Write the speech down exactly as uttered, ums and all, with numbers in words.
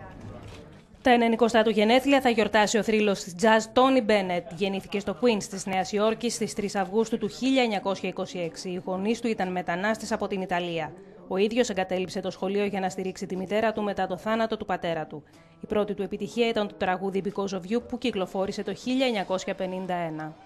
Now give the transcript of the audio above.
Τα ενενηκοστά του γενέθλια θα γιορτάσει ο θρύλος της jazz Τόνι Μπένετ. Γεννήθηκε στο Queens της Νέας Υόρκης στις τρεις Αυγούστου του χίλια εννιακόσια είκοσι έξι. Οι γονείς του ήταν μετανάστες από την Ιταλία. Ο ίδιος εγκατέλειψε το σχολείο για να στηρίξει τη μητέρα του μετά το θάνατο του πατέρα του. Η πρώτη του επιτυχία ήταν το τραγούδι Because of You που κυκλοφόρησε το χίλια εννιακόσια πενήντα ένα.